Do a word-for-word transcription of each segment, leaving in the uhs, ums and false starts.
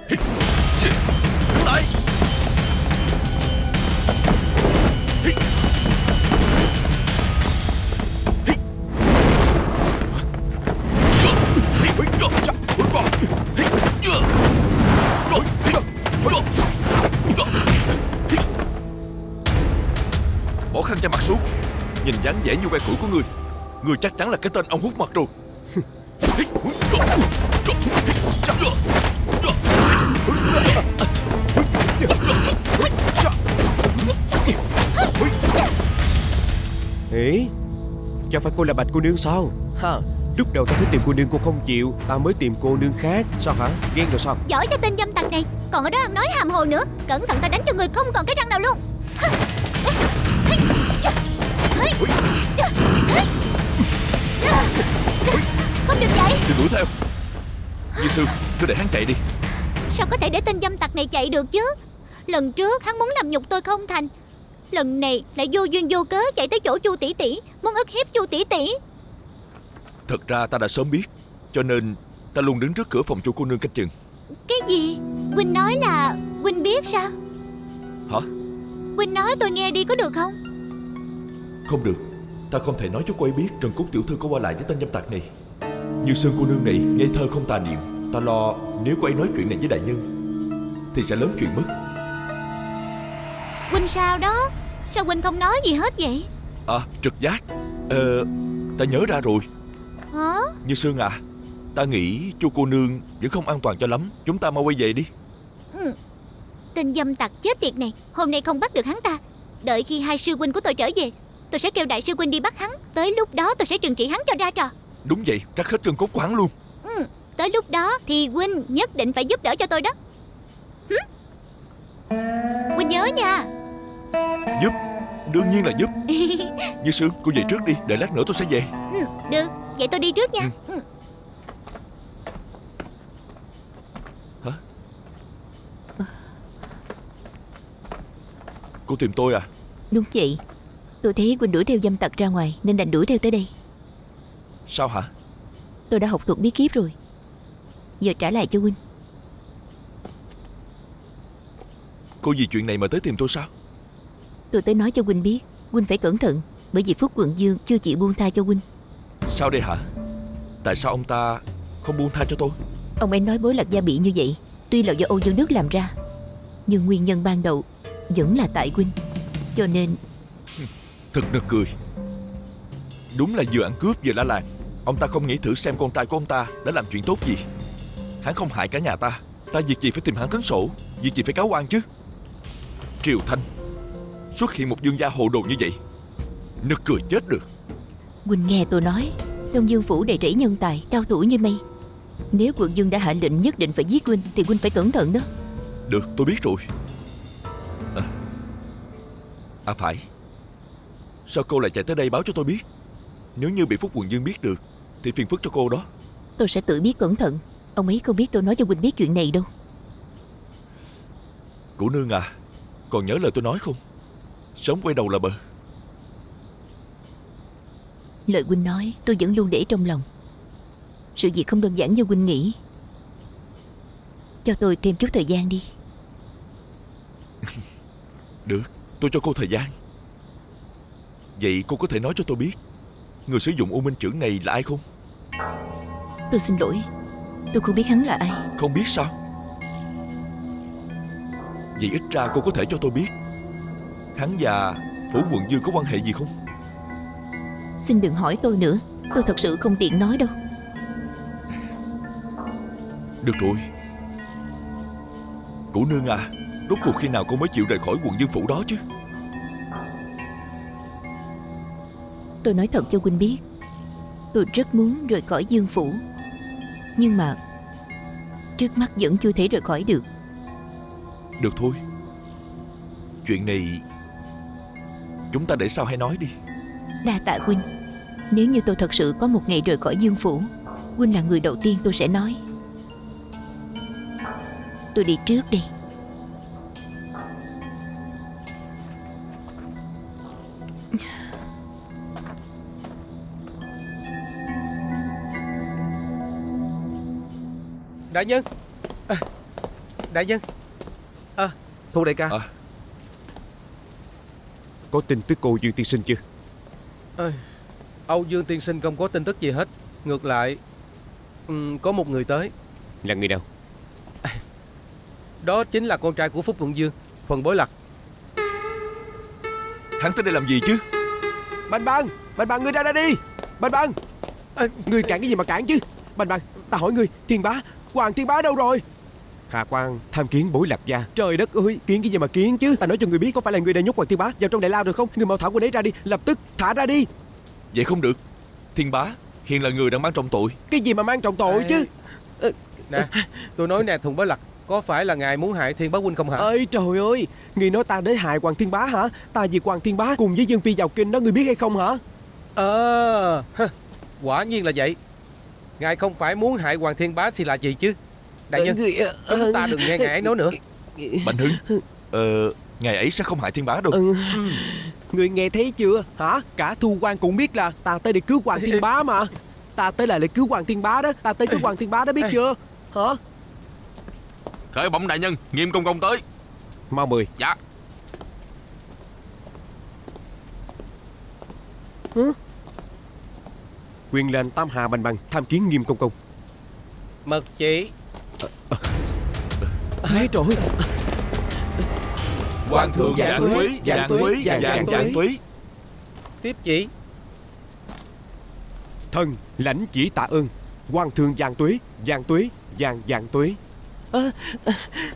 Đứng lại. Bỏ khăn che mặt xuống. Nhìn dáng vẻ như que củi của ngươi, ngươi chắc chắn là cái tên ông hút mặt rồi. Ê, chẳng phải cô là Bạch cô nương sao? Ha, lúc đầu ta thấy tìm cô nương cô không chịu, ta mới tìm cô nương khác. Sao hả? Ghen rồi sao? Giỏi cho tên dâm tặc này, còn ở đó ăn nói hàm hồ nữa. Cẩn thận ta đánh cho người không còn cái răng nào luôn. Không được vậy. Đừng đuổi theo. Di sư, cứ để hắn chạy đi. Sao có thể để tên dâm tặc này chạy được chứ? Lần trước hắn muốn làm nhục tôi không thành, lần này lại vô duyên vô cớ chạy tới chỗ Chu tỷ tỷ, muốn ức hiếp Chu tỷ tỷ. Thật ra ta đã sớm biết, cho nên ta luôn đứng trước cửa phòng Chu cô nương canh chừng. Cái gì? Huynh nói là huynh biết sao? Hả? Huynh nói tôi nghe đi có được không? Không được. Ta không thể nói cho cô ấy biết Trần Cúc tiểu thư có qua lại với tên dâm tặc này. Như Sơn cô nương này ngây thơ không tà niệm, ta lo nếu cô ấy nói chuyện này với đại nhân thì sẽ lớn chuyện mất. Huynh sao đó? Sao huynh không nói gì hết vậy? À, trực giác. Ờ, ta nhớ ra rồi. Hả? Như Sương à, ta nghĩ Chu cô nương vẫn không an toàn cho lắm. Chúng ta mau quay về đi. Ừ. Tên dâm tặc chết tiệt này, hôm nay không bắt được hắn ta. Đợi khi hai sư huynh của tôi trở về, tôi sẽ kêu đại sư huynh đi bắt hắn. Tới lúc đó tôi sẽ trừng trị hắn cho ra trò. Đúng vậy, cắt hết gân cốt của hắn luôn. Ừ. Tới lúc đó thì huynh nhất định phải giúp đỡ cho tôi đó. Hử? Huynh nhớ nha. Giúp, đương nhiên là giúp. Như Sương, cô về trước đi, đợi lát nữa tôi sẽ về. Ừ, được, vậy tôi đi trước nha. Ừ. Ừ. Hả? Cô tìm tôi à? Đúng vậy. Tôi thấy huynh đuổi theo dâm tặc ra ngoài nên đành đuổi theo tới đây. Sao hả? Tôi đã học thuật bí kíp rồi, giờ trả lại cho huynh. Cô vì chuyện này mà tới tìm tôi sao? Tôi tới nói cho huynh biết, huynh phải cẩn thận, bởi vì Phúc Quận Dương chưa chịu buông tha cho huynh. Sao đây hả? Tại sao ông ta không buông tha cho tôi? Ông ấy nói Bối Lạc Gia bị như vậy tuy là do Âu Dương Đức làm ra, nhưng nguyên nhân ban đầu vẫn là tại huynh. Cho nên Thật nực cười. Đúng là vừa ăn cướp vừa la làng. Ông ta không nghĩ thử xem con trai của ông ta đã làm chuyện tốt gì. Hắn không hại cả nhà ta, ta việc gì phải tìm hắn tính sổ, việc gì phải cáo oan chứ. Triều Thanh xuất hiện một dương gia hồ đồ như vậy, nực cười chết được. huynh nghe tôi nói, trong Dương phủ đầy rẫy nhân tài, cao thủ như mây. Nếu quận Dương đã hạ lệnh nhất định phải giết huynh thì huynh phải cẩn thận đó. Được, tôi biết rồi. À, à phải. Sao cô lại chạy tới đây báo cho tôi biết? Nếu như bị Phúc Quận Dương biết được thì phiền phức cho cô đó. Tôi sẽ tự biết cẩn thận. Ông ấy không biết tôi nói cho huynh biết chuyện này đâu. Cô nương à, còn nhớ lời tôi nói không? Sớm quay đầu là bờ. Lời huynh nói tôi vẫn luôn để trong lòng. Sự việc không đơn giản như huynh nghĩ. Cho tôi thêm chút thời gian đi. Được, tôi cho cô thời gian. Vậy cô có thể nói cho tôi biết người sử dụng U Minh Chưởng này là ai không? Tôi xin lỗi, tôi không biết hắn là ai. Không biết sao? Vậy ít ra cô có thể cho tôi biết hắn và Phủ Quận Dương có quan hệ gì không? Xin đừng hỏi tôi nữa, tôi thật sự không tiện nói đâu. Được rồi. Cô nương à, rốt cuộc khi nào cô mới chịu rời khỏi Quận Dương Phủ đó chứ? Tôi nói thật cho huynh biết, tôi rất muốn rời khỏi Dương Phủ, nhưng mà trước mắt vẫn chưa thể rời khỏi được. Được thôi. Chuyện này chúng ta để sau hay nói đi. Đa tạ huynh. Nếu như tôi thật sự có một ngày rời khỏi Dương Phủ, huynh là người đầu tiên tôi sẽ nói. Tôi đi trước đi. Đại nhân à, đại nhân. À, Thu đại ca. À. Có tin tức cô Dương tiên sinh chưa? À, Âu Dương tiên sinh không có tin tức gì hết. Ngược lại um, có một người tới. Là người nào? À, đó chính là con trai của Phúc Thuận Dương, Thuần Bối Lạc. Hắn tới đây làm gì chứ? Bành Bành, Bành Bành, ngươi ra đây đi. Bành Bành, à, ngươi cản cái gì mà cản chứ? Bành Bành, ta hỏi ngươi, Thiên Bá, Hoàng Thiên Bá đâu rồi? Hà Quang tham kiến Bối Lạc gia. Trời đất ơi, kiến cái gì mà kiến chứ? Ta nói cho người biết, có phải là người đã nhốt Hoàng Thiên Bá vào trong đại lao rồi không? Người mau thả quân ấy ra đi, lập tức thả ra đi. Vậy không được. Thiên Bá hiện là người đang mang trọng tội. Cái gì mà mang trọng tội chứ? Nè, tôi nói nè Thuần Bối Lạc, có phải là ngài muốn hại Thiên Bá huynh không hả? Ơi trời ơi, ngươi nói ta đến hại Hoàng Thiên Bá hả? Ta vì Hoàng Thiên Bá cùng với Dương Phi vào kinh đó, ngươi biết hay không hả? Ờ, à, quả nhiên là vậy. Ngài không phải muốn hại Hoàng Thiên Bá thì là gì chứ? Đại nhân, chúng ta đừng nghe ngài ấy nói nữa. Bành Hưng, Ờ, ngài ấy sẽ không hại Thiên Bá đâu. Ừ. Ngươi nghe thấy chưa hả? Cả Thu Quan cũng biết là ta tới để cứu Hoàng Thiên Bá mà. Ta tới là để cứu Hoàng Thiên Bá đó. Ta tới cứu Hoàng Thiên Bá đó, biết chưa? Hả? Khởi bẩm đại nhân, Nghiêm công công tới. Mau mời. Dạ. Hả? Quyền lệnh Tam Hà Bành Bành tham kiến Nghiêm công công. Mật chỉ. Ê trời ơi. Hoàng thượng vạn tuế, vạn tuế, vạn vạn tuế. Tiếp chỉ. Thần lãnh chỉ tạ ơn. Hoàng thượng vạn tuế, vạn tuế, vạn vạn tuế. À, à,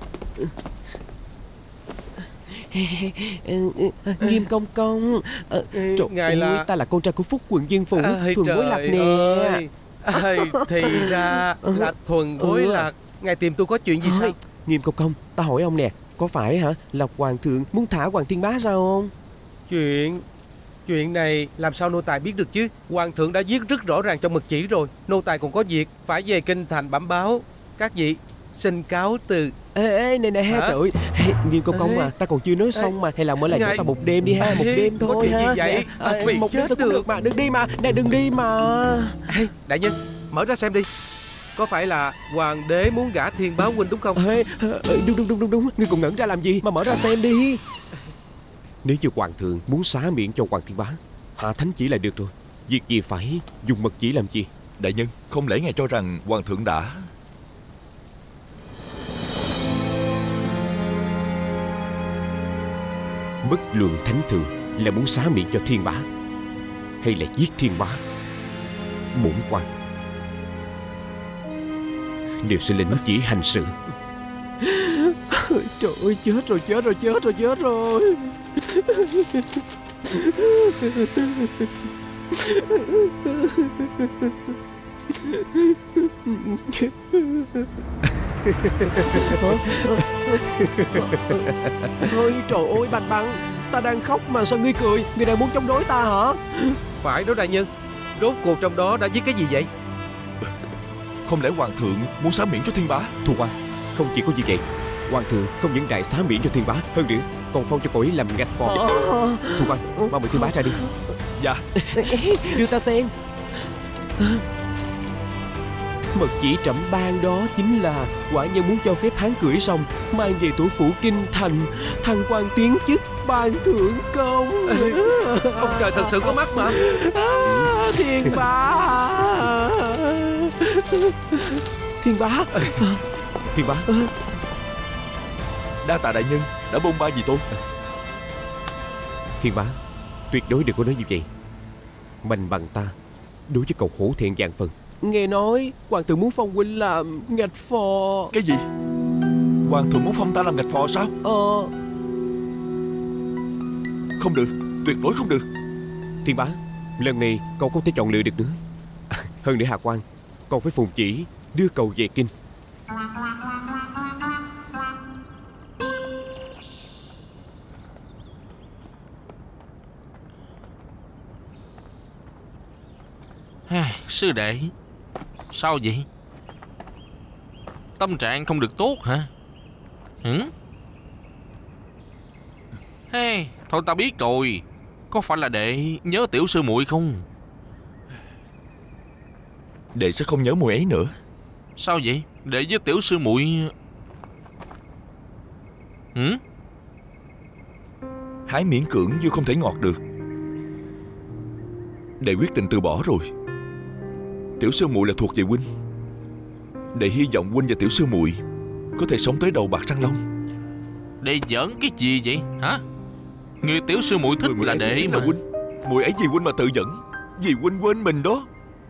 Nghiêm công công, à, trời ngài ơi, là... ta là con trai của Phúc Quận Dương Phủ, à, Thuần Bối Lạc nè. À, thì ra là Thuần Bối Lạc. Ngài tìm tôi có chuyện gì à, sao? Nghiêm công công, ta hỏi ông nè, có phải hả là Hoàng thượng muốn thả Hoàng Thiên Bá sao không? Chuyện Chuyện này làm sao nô tài biết được chứ? Hoàng thượng đã viết rất rõ ràng trong mật chỉ rồi. Nô tài còn có việc phải về kinh thành bẩm báo. Các vị xin cáo từ. Ê ê nè nè ha, trời ơi, Nghiêm công công mà ta còn chưa nói xong mà, hay là mở lại cho ta một đêm đi ha, một đêm thôi có chuyện ha. Gì vậy? À, một đêm thôi cũng được mà, đừng đi mà, nè đừng đi mà. Đại nhân, mở ra xem đi. Có phải là hoàng đế muốn gả Thiên Bá huynh đúng không? Ê, đúng đúng đúng đúng đúng, ngươi còn ngẩn ra làm gì mà mở ra xem đi. Nếu như hoàng thượng muốn xá miệng cho Hoàng Thiên Bá, hạ thánh chỉ là được rồi. Việc gì phải dùng mật chỉ làm chi? Đại nhân, không lẽ ngài cho rằng hoàng thượng đã... Bất luận thánh thượng là muốn xá miệng cho Thiên Bá hay là giết Thiên Bá, bổn quan đều sẽ lĩnh chỉ hành sự. Trời ơi, chết rồi, chết rồi, chết rồi, chết rồi. Ôi trời ơi, Bành Bành, ta đang khóc mà sao ngươi cười? Ngươi đang muốn chống đối ta hả? Phải đó đại nhân. Rốt cuộc trong đó đã viết cái gì vậy? Không lẽ hoàng thượng muốn xá miễn cho Thiên Bá? Thu Quan, không chỉ có như vậy, hoàng thượng không những đại xá miễn cho Thiên Bá, hơn nữa còn phong cho cậu ấy làm ngạch phò. Thu Quan, mau mời Thiên Bá ra đi. Dạ. Đưa ta xem. Mật chỉ trẫm ban đó chính là quả nhân muốn cho phép hắn cưỡi xong, mang về thủ phủ kinh thành, thăng quan tiến chức, ban thưởng công. Ông trời thật sự có mắt mà. À, Thiên Bá, Thiên Bá, Thiên Bá. Đa tạ đại nhân đã bôn ba vì tôi. Thiên Bá, tuyệt đối đừng có nói như vậy. Mạnh bằng ta đối với cậu hổ thẹn vạn phần. Nghe nói hoàng thượng muốn phong huynh làm ngạch phò. Cái gì? Hoàng thượng muốn phong ta làm ngạch phò sao? Ờ. Không được, tuyệt đối không được. Thiên Bá, lần này cậu không thể chọn lựa được nữa. Hơn nữa Hà Quang còn phải phụng chỉ đưa cậu về kinh. Sư đệ, sao vậy? Tâm trạng không được tốt hả? Hử? Hey, thôi ta biết rồi. Có phải là đệ nhớ tiểu sư muội không? Đệ sẽ không nhớ muội ấy nữa. Sao vậy? Đệ với tiểu sư muội Ừ? Hái miễn cưỡng như không thể ngọt được. Đệ quyết định từ bỏ rồi. Tiểu sư muội là thuộc về huynh. Đệ hy vọng huynh và tiểu sư muội có thể sống tới đầu bạc răng long. Đệ giỡn cái gì vậy hả? Người tiểu sư muội thích Người là ấy đệ chính mà. là huynh. Muội ấy vì huynh mà tự dẫn, vì huynh quên mình đó.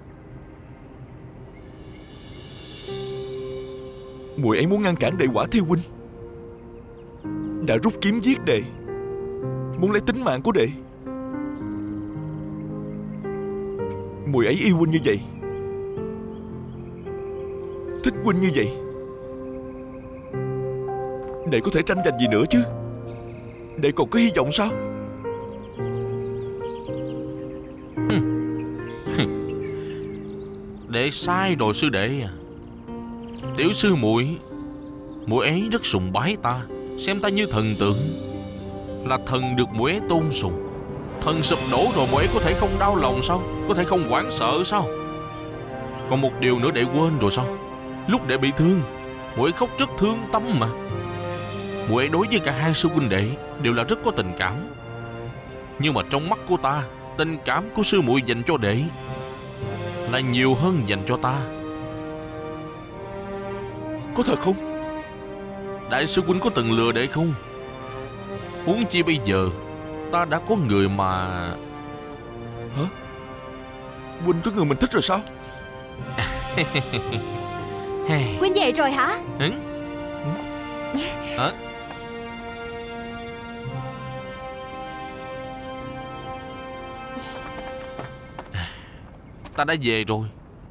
Muội ấy muốn ngăn cản đệ quả thiêu huynh, đã rút kiếm giết đệ, muốn lấy tính mạng của đệ. Muội ấy yêu huynh như vậy, thích huynh như vậy, đệ có thể tranh giành gì nữa chứ? Đệ còn có hy vọng sao? Đệ sai rồi sư đệ à. Tiểu sư muội, muội ấy rất sùng bái ta, xem ta như thần tượng, là thần được muội ấy tôn sùng. Thần sụp đổ rồi muội ấy có thể không đau lòng sao? Có thể không hoảng sợ sao? Còn một điều nữa đệ quên rồi sao? Lúc đệ bị thương, muội ấy khóc rất thương tâm mà. Muội ấy đối với cả hai sư huynh đệ đều là rất có tình cảm. Nhưng mà trong mắt của ta, tình cảm của sư muội dành cho đệ là nhiều hơn dành cho ta. Có thật không? Đại sư huynh có từng lừa đệ không? Huống chi bây giờ ta đã có người mà. Hả? Huynh có người mình thích rồi sao? Huynh về rồi hả? Ừ? Hả? Ta đã về rồi.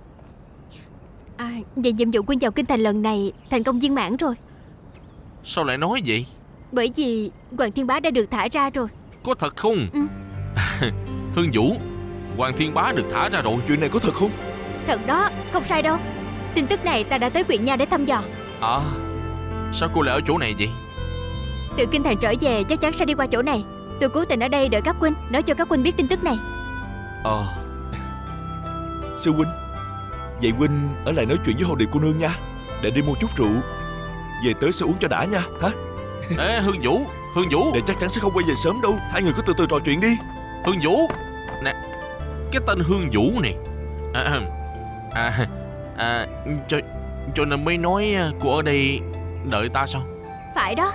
À, vậy nhiệm vụ Huynh vào kinh thành lần này thành công viên mãn rồi. Sao lại nói vậy? Bởi vì Hoàng Thiên Bá đã được thả ra rồi. Có thật không? Ừ. Hương Vũ, Hoàng Thiên Bá được thả ra rồi. Chuyện này có thật không? Thật đó, không sai đâu. Tin tức này ta đã tới huyện nha để thăm dò. À, sao cô lại ở chỗ này vậy? Từ kinh thành trở về chắc chắn sẽ đi qua chỗ này. Tôi cố tình ở đây đợi các huynh, nói cho các huynh biết tin tức này. Ờ. Sư huynh, vậy huynh ở lại nói chuyện với Hồ Điệp cô nương nha. Để đi mua chút rượu, về tới sẽ uống cho đã nha. Hả? Ê Hương Vũ, Hương Vũ, Đệ chắc chắn sẽ không quay về sớm đâu. Hai người cứ từ từ trò chuyện đi. Hương Vũ. Nè, cái tên Hương Vũ này. À, à, à cho, cho nên mới nói cô ở đây đợi ta sao? Phải đó.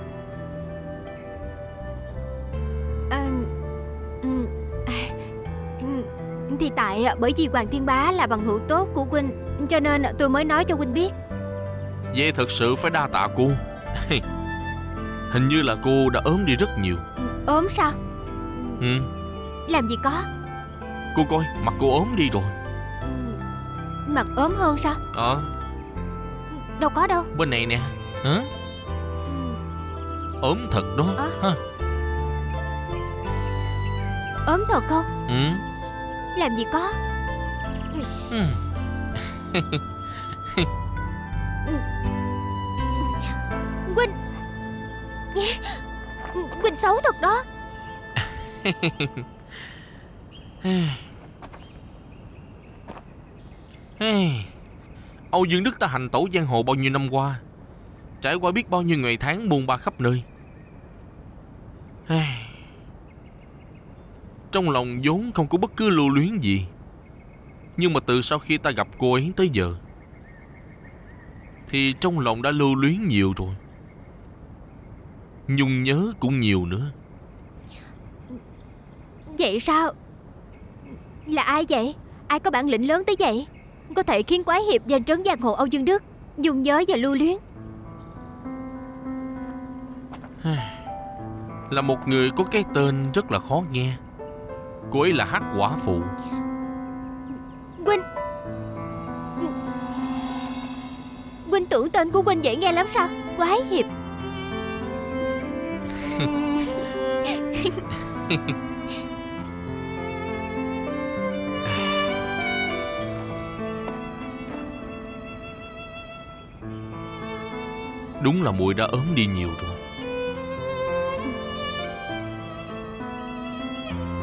À, ừ, à, ừ, thì tại bởi vì Hoàng Thiên Bá là bằng hữu tốt của huynh, cho nên tôi mới nói cho huynh biết. Vậy thật sự phải đa tạ cô. Hình như là cô đã ốm đi rất nhiều. Ốm sao? Ừ. Làm gì có. Cô coi, mặt cô ốm đi rồi. Mặt ốm hơn sao? Ờ. Đâu có đâu. Bên này nè. Hả? Ốm thật đó. À. Ha. Ốm thật không? Ừ. Làm gì có. Ừ. Huynh Huynh xấu thật đó. Âu Dương Đức ta hành tẩu giang hồ bao nhiêu năm qua, trải qua biết bao nhiêu ngày tháng buôn ba khắp nơi. Trong lòng vốn không có bất cứ lưu luyến gì, nhưng mà từ sau khi ta gặp cô ấy tới giờ thì trong lòng đã lưu luyến nhiều rồi. Nhung nhớ cũng nhiều nữa. Vậy sao? Là ai vậy? Ai có bản lĩnh lớn tới vậy, có thể khiến quái hiệp danh trấn giang hồ Âu Dương Đức nhung nhớ và lưu luyến? Là một người có cái tên rất là khó nghe. Cô ấy là Hắc Quả Phụ. Huynh Huynh tưởng tên của Huynh dễ nghe lắm sao? Quái hiệp. Đúng là muội đã ốm đi nhiều rồi.